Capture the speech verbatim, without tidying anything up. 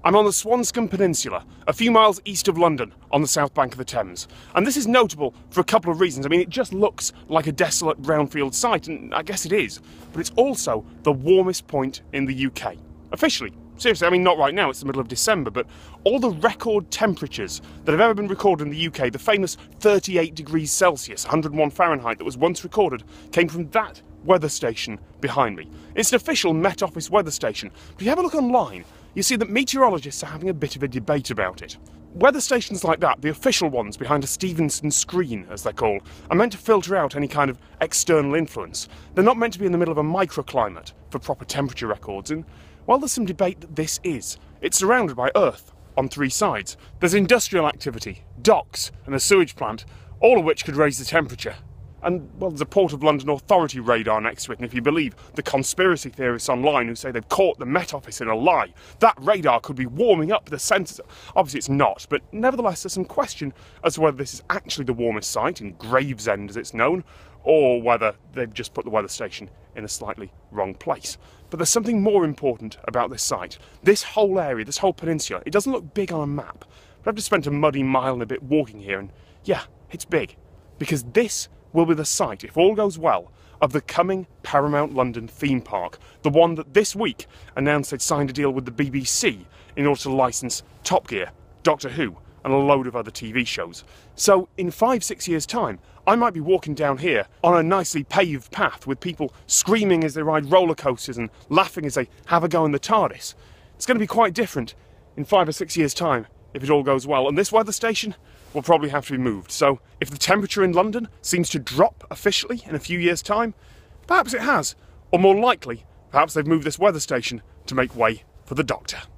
I'm on the Swanscombe Peninsula, a few miles east of London, on the south bank of the Thames. And this is notable for a couple of reasons. I mean, it just looks like a desolate brownfield site, and I guess it is, but it's also the warmest point in the U K. Officially. Seriously, I mean, not right now, it's the middle of December, but all the record temperatures that have ever been recorded in the U K, the famous thirty-eight degrees Celsius, one hundred and one Fahrenheit, that was once recorded, came from that weather station behind me. It's an official Met Office weather station, but if you have a look online, you see that meteorologists are having a bit of a debate about it. Weather stations like that, the official ones behind a Stevenson screen, as they're called, are meant to filter out any kind of external influence. They're not meant to be in the middle of a microclimate for proper temperature records, and well, there's some debate that this is. It's surrounded by earth on three sides. There's industrial activity, docks, and a sewage plant, all of which could raise the temperature. And, well, there's a Port of London Authority radar next to it, and if you believe the conspiracy theorists online who say they've caught the Met Office in a lie, that radar could be warming up the sensors. Obviously it's not, but nevertheless there's some question as to whether this is actually the warmest site, in Gravesend as it's known, or whether they've just put the weather station in a slightly wrong place. But there's something more important about this site. This whole area, this whole peninsula, it doesn't look big on a map, but I've just spent a muddy mile and a bit walking here, and yeah, it's big. Because this will be the site, if all goes well, of the coming Paramount London theme park, the one that this week announced they'd signed a deal with the B B C in order to license Top Gear, Doctor Who, and a load of other T V shows. So in five, six years' time, I might be walking down here on a nicely paved path with people screaming as they ride roller coasters and laughing as they have a go in the TARDIS. It's going to be quite different in five or six years' time, if it all goes well, and this weather station will probably have to be moved. So if the temperature in London seems to drop officially in a few years' time, perhaps it has, or more likely, perhaps they've moved this weather station to make way for the Doctor.